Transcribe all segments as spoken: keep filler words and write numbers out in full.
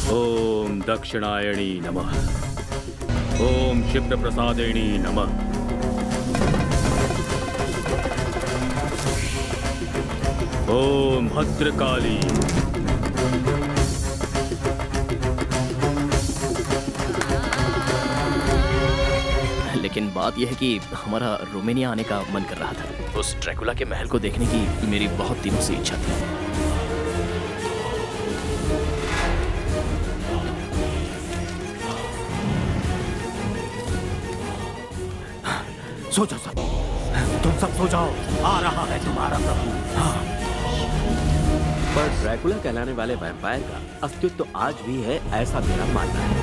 ओम दक्षिणायणी नमः। ओम क्षिप्रप्रसादिनी नमः। ओम भद्रकाली। लेकिन बात यह है कि हमारा रोमानिया आने का मन कर रहा था। उस ड्रैकुला के महल को देखने की मेरी बहुत दिनों से इच्छा थी। सो जाओ सब, तुम सब सो जाओ, आ रहा है तुम्हारा प्रभु। हाँ। पर ड्रैकुला कहलाने वाले वैम्पायर का अस्तित्व तो आज भी है, ऐसा मेरा मानना है।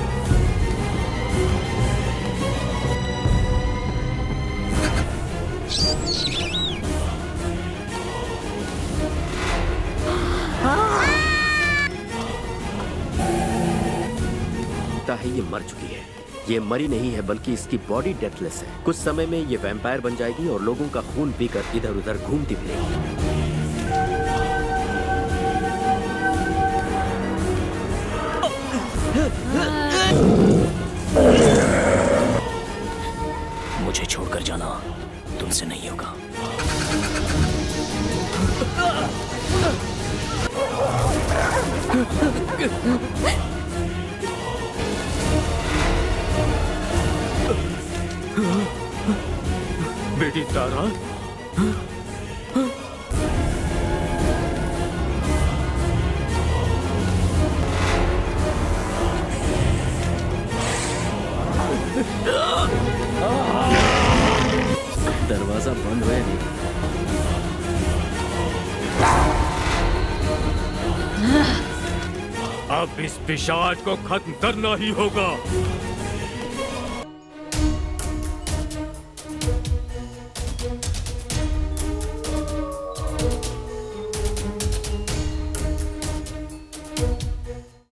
है ये मर चुकी है। ये मरी नहीं है बल्कि इसकी बॉडी डेथलेस है। कुछ समय में ये वैम्पायर बन जाएगी और लोगों का खून पीकर इधर उधर घूमती फिरेगी। मुझे छोड़कर जाना तुमसे नहीं होगा। बेटी तारा, दरवाजा बंद है। अब इस पिशाच को खत्म करना ही होगा।